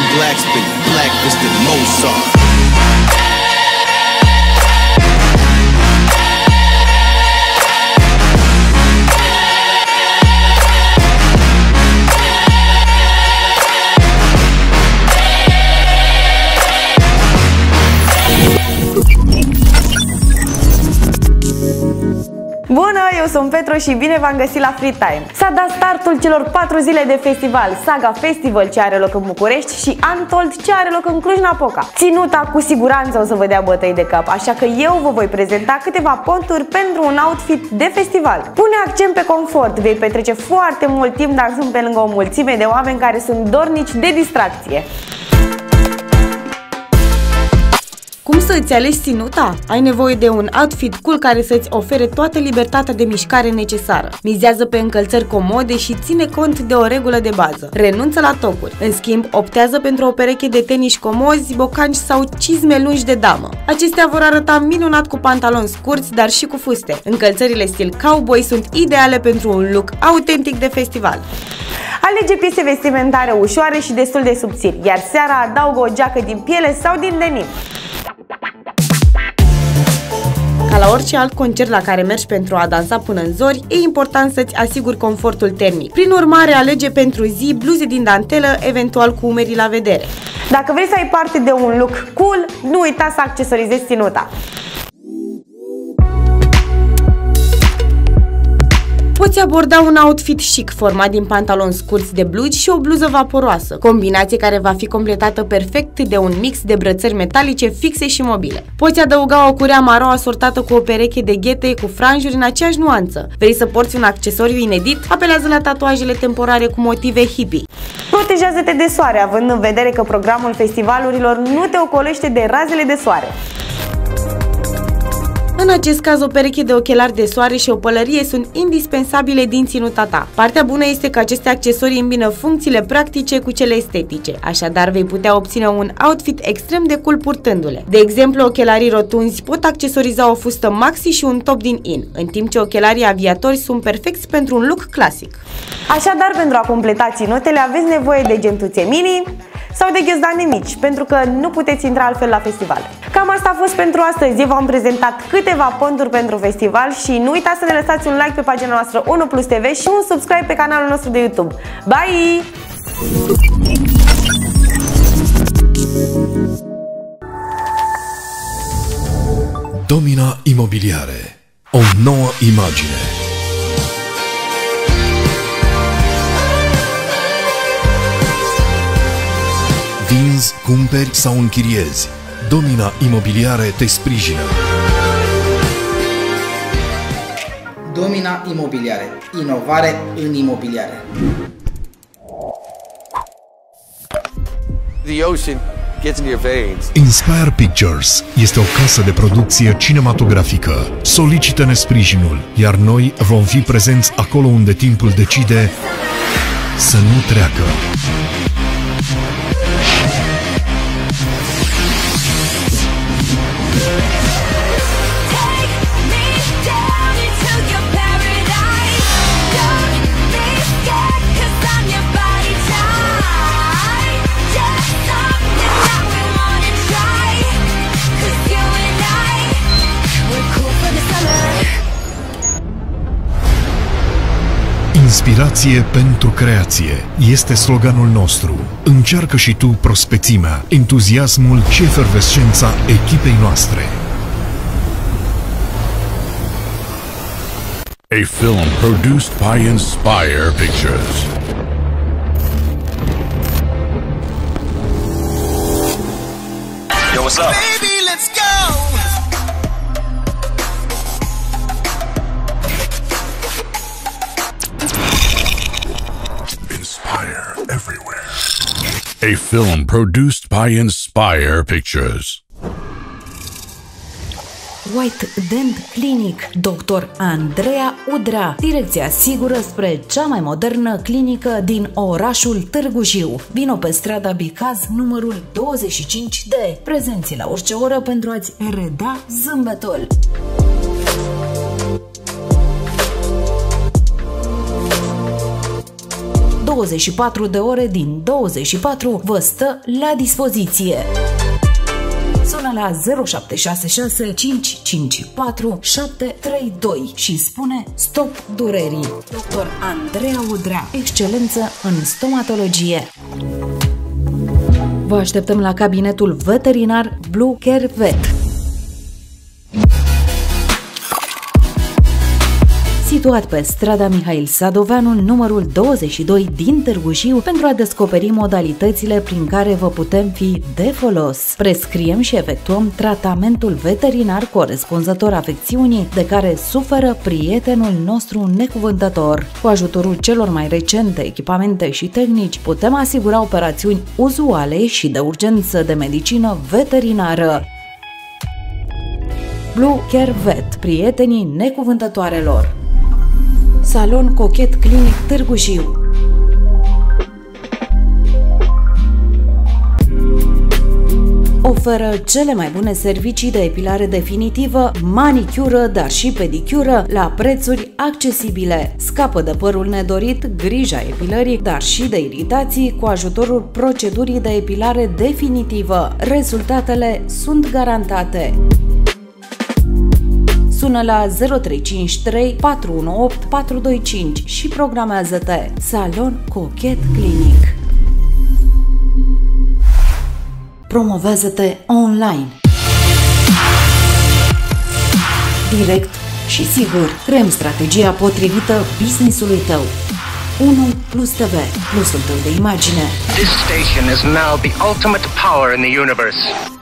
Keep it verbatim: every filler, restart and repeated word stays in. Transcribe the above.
black spinning, black fisted Mozart. Bună, eu sunt Petru și bine v-am găsit la Free Time. S-a dat startul celor patru zile de festival, Saga Festival ce are loc în București și Untold ce are loc în Cluj-Napoca. Ținuta cu siguranță o să vă dea bătăi de cap, așa că eu vă voi prezenta câteva ponturi pentru un outfit de festival. Pune accent pe confort, vei petrece foarte mult timp dansând pe lângă o mulțime de oameni care sunt dornici de distracție. Cum să îți alegi ținuta? Ai nevoie de un outfit cool care să-ți ofere toată libertatea de mișcare necesară. Mizează pe încălțări comode și ține cont de o regulă de bază. Renunță la tocuri. În schimb, optează pentru o pereche de tenis comozi, bocanci sau cizme lungi de damă. Acestea vor arăta minunat cu pantaloni scurți, dar și cu fuste. Încălțările stil cowboy sunt ideale pentru un look autentic de festival. Alege piese vestimentare ușoare și destul de subțiri, iar seara adaugă o geacă din piele sau din denim. Ca la orice alt concert la care mergi pentru a dansa până în zori, e important să-ți asiguri confortul termic. Prin urmare, alege pentru zi bluze din dantelă, eventual cu umerii la vedere. Dacă vrei să ai parte de un look cool, nu uita să accesorizezi ținuta. Poți aborda un outfit chic format din pantaloni scurți de blugi și o bluză vaporoasă, combinație care va fi completată perfect de un mix de brățări metalice fixe și mobile. Poți adăuga o curea maro asortată cu o pereche de ghete cu franjuri în aceeași nuanță. Vrei să porți un accesoriu inedit? Apelează la tatuajele temporare cu motive hippie. Protejează-te de soare, având în vedere că programul festivalurilor nu te ocolește de razele de soare. În acest caz, o pereche de ochelari de soare și o pălărie sunt indispensabile din ținuta ta. Partea bună este că aceste accesorii îmbină funcțiile practice cu cele estetice, așadar vei putea obține un outfit extrem de cool purtându-le. De exemplu, ochelarii rotunzi pot accesoriza o fustă maxi și un top din in, în timp ce ochelarii aviatori sunt perfecți pentru un look clasic. Așadar, pentru a completa ținutele aveți nevoie de gentuțe mini sau de ghiozdane mici, pentru că nu puteți intra altfel la festival. Cam asta a fost pentru astăzi. Eu v-am prezentat câteva ponturi pentru festival și nu uitați să ne lăsați un like pe pagina noastră unu plus T V și un subscribe pe canalul nostru de YouTube. Bye! Domina Imobiliare. O nouă imagine. Vinzi, cumperi sau închiriezi. Domina Imobiliare te sprijină. Domina Imobiliare. Inovare în imobiliare. The ocean gets in your veins. Inspire Pictures este o casă de producție cinematografică. Solicită-ne sprijinul, iar noi vom fi prezenți acolo unde timpul decide să nu treacă. Inspirație pentru creație este sloganul nostru. Încearcă și tu prospețimea, entuziasmul și efervescența echipei noastre. A film produced by Inspire Pictures. Yo, what's up? Baby, let's go! Inspire everywhere. A film produced by Inspire Pictures. White Dent Clinic, doctor Andreea Udrea, direcția sigură spre cea mai modernă clinică din orașul Târgu Jiu. Vino pe strada Bicaz, numărul douăzeci și cinci D, prezenți la orice oră pentru a-ți reda zâmbetul. douăzeci și patru de ore din douăzeci și patru vă stă la dispoziție. Sună la zero șapte șase șase cinci cinci patru șapte trei doi și spune stop durerii. doctor Andreea Udrea, excelență în stomatologie. Vă așteptăm la cabinetul veterinar Blue Care Vet, situat pe strada Mihail Sadoveanu, numărul douăzeci și doi din Târgu Jiu, pentru a descoperi modalitățile prin care vă putem fi de folos. Prescriem și efectuăm tratamentul veterinar corespunzător afecțiunii de care suferă prietenul nostru necuvântător. Cu ajutorul celor mai recente echipamente și tehnici, putem asigura operațiuni uzuale și de urgență de medicină veterinară. Blue Care Vet, prietenii necuvântătoarelor. Salon Cochet Clinic Târgu Jiu. Oferă cele mai bune servicii de epilare definitivă, manicură, dar și pedicură la prețuri accesibile. Scapă de părul nedorit, grija epilării, dar și de iritații cu ajutorul procedurii de epilare definitivă. Rezultatele sunt garantate. Sună la zero trei cinci trei patru unu opt patru doi cinci și programează-te. Salon Cochet Clinic. Promovează-te online. Direct și sigur, creăm strategia potrivită business-ului tău. unu Plus T V, plusul tău de imagine. This station is now the ultimate power in the universe.